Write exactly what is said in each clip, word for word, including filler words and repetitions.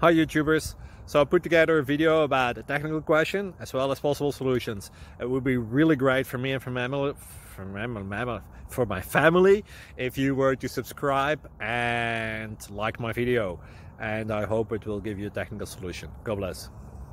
Hi YouTubers! So I put together a video about a technical question as well as possible solutions. It would be really great for me and for my family, for my, for my family if you were to subscribe and like my video. And I hope it will give you a technical solution. God bless.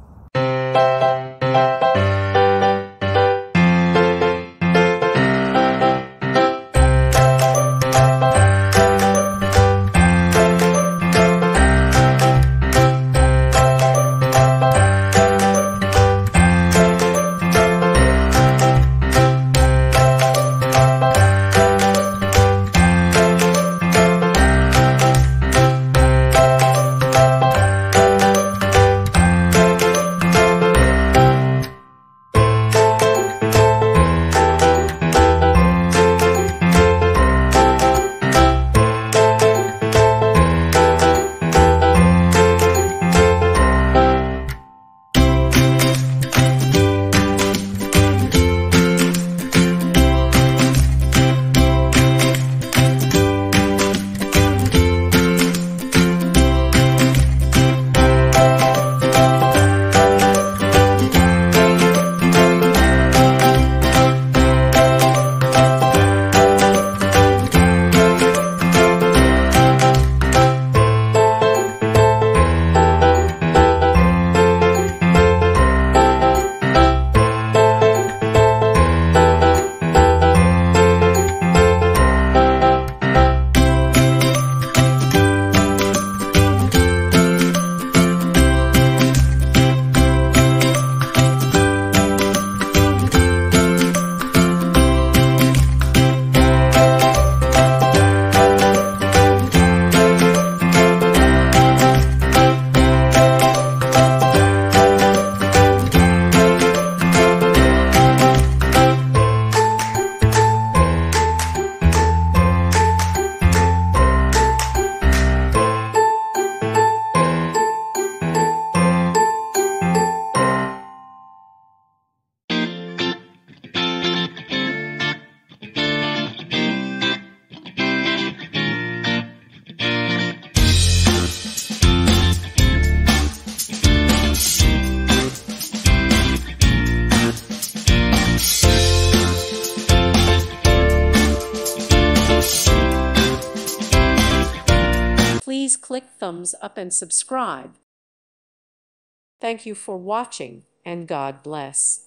Please click thumbs up and subscribe. Thank you for watching, and God bless.